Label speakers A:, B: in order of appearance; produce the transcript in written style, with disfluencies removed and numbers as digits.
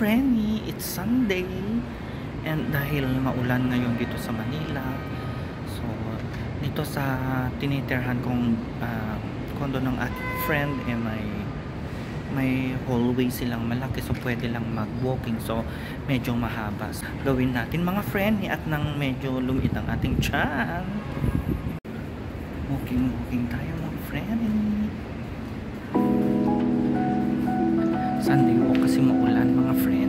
A: Frenny, it's Sunday and dahil maulan ngayon dito sa Manila, so dito sa tinitirhan kong kondo ng aking friend may hallway silang malaki, so pwede lang mag-walking, so medyo mahaba. Gawin natin mga Frenny at nang medyo lumit ang ating tiyan. Walking tayo mga Frenny. Sunday walk kasi maulan mga friend.